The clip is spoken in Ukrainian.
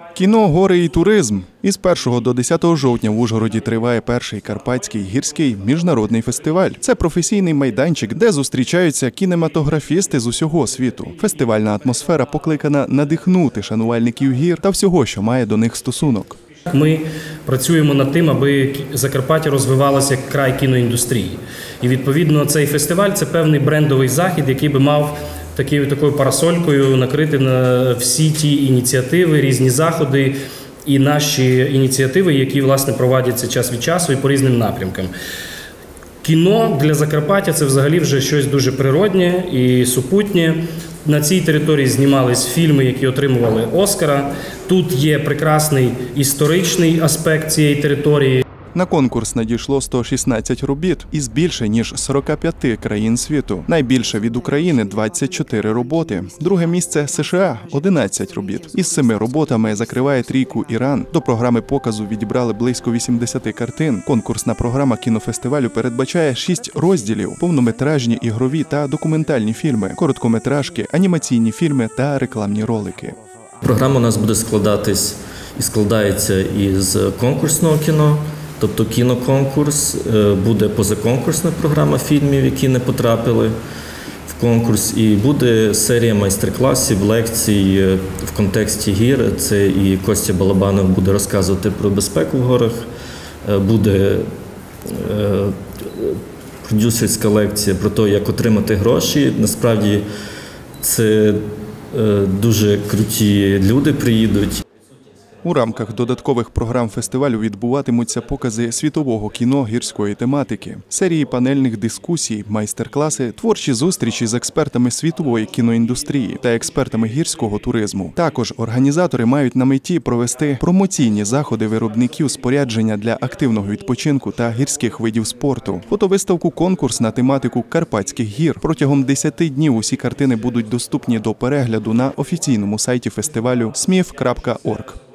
Кіно, гори і туризм. Із 1 до 10 жовтня в Ужгороді триває перший Карпатський гірський міжнародний фестиваль. Це професійний майданчик, де зустрічаються кінематографісти з усього світу. Фестивальна атмосфера покликана надихнути шанувальників гір та всього, що має до них стосунок. Ми працюємо над тим, аби Закарпаття розвивалося як край кіноіндустрії. І відповідно цей фестиваль – це певний брендовий захід, який би мав такою парасолькою накрити на всі ті ініціативи, різні заходи і наші ініціативи, які, власне, проводяться час від часу і по різним напрямкам. Кіно для Закарпаття – це взагалі вже щось дуже природнє і супутнє. На цій території знімались фільми, які отримували Оскара. Тут є прекрасний історичний аспект цієї території. На конкурс надійшло 116 робіт із більше ніж 45 країн світу. Найбільше від України – 24 роботи. Друге місце – США – 11 робіт. Із 7 роботами закриває трійку Іран. До програми показу відібрали близько 80 картин. Конкурсна програма кінофестивалю передбачає 6 розділів – повнометражні, ігрові та документальні фільми, короткометражки, анімаційні фільми та рекламні ролики. Програма у нас буде складатись і складається із конкурсного кіно. Тобто кіноконкурс, буде позаконкурсна програма фільмів, які не потрапили в конкурс, і буде серія майстер-класів, лекцій в контексті гір. Це і Костя Балабанов буде розказувати про безпеку в горах, буде продюсерська лекція про те, як отримати гроші. Насправді це дуже круті люди приїдуть. У рамках додаткових програм фестивалю відбуватимуться покази світового кіно гірської тематики, серії панельних дискусій, майстер-класи, творчі зустрічі з експертами світової кіноіндустрії та експертами гірського туризму. Також організатори мають на меті провести промоційні заходи виробників спорядження для активного відпочинку та гірських видів спорту. Фотовиставку-конкурс на тематику Карпатських гір. Протягом 10 днів усі картини будуть доступні до перегляду на офіційному сайті фестивалю smif.org.